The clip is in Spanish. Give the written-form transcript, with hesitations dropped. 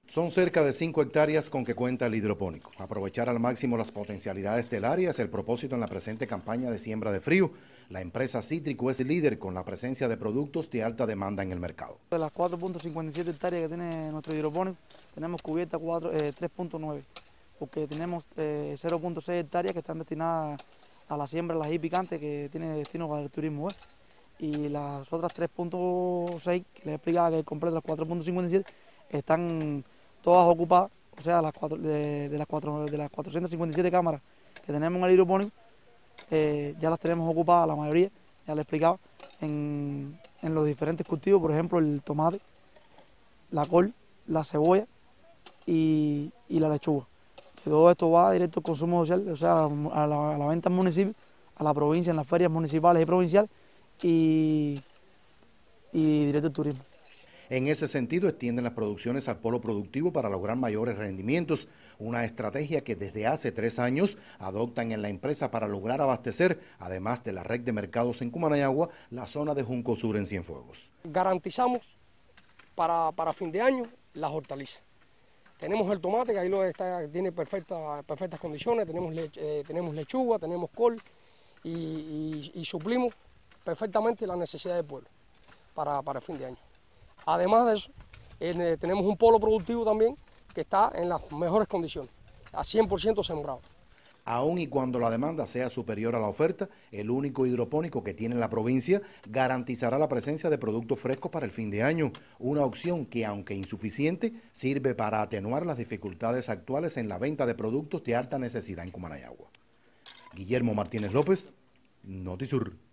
Son cerca de 5 hectáreas con que cuenta el hidropónico. Aprovechar al máximo las potencialidades del área es el propósito en la presente campaña de siembra de frío. La empresa Cítrico es líder con la presencia de productos de alta demanda en el mercado. De las 4.57 hectáreas que tiene nuestro hidropónico, tenemos cubierta 3.9, porque tenemos 0.6 hectáreas que están destinadas a la siembra de ají picante, que tiene destino para el turismo, y las otras 3.6, que les explicaba que completo las 4.57, están todas ocupadas, o sea, de las 457 cámaras que tenemos en el hidropónico, ya las tenemos ocupadas la mayoría, ya les explicaba, en los diferentes cultivos, por ejemplo, el tomate, la col, la cebolla y la lechuga. Que todo esto va directo al consumo social, o sea, a la venta al municipio, a la provincia, en las ferias municipales y provinciales, y directo al turismo. En ese sentido, extienden las producciones al polo productivo para lograr mayores rendimientos, una estrategia que desde hace 3 años adoptan en la empresa para lograr abastecer, además de la red de mercados en Cumanayagua, la zona de Junco Sur en Cienfuegos. Garantizamos para fin de año las hortalizas. Tenemos el tomate, que ahí tiene perfectas condiciones, tenemos lechuga, tenemos col y suplimos perfectamente la necesidad del pueblo para fin de año. Además de eso, tenemos un polo productivo también que está en las mejores condiciones, a 100% sembrado. Aun y cuando la demanda sea superior a la oferta, el único hidropónico que tiene la provincia garantizará la presencia de productos frescos para el fin de año, una opción que, aunque insuficiente, sirve para atenuar las dificultades actuales en la venta de productos de alta necesidad en Cumanayagua. Guillermo Martínez López, Notisur.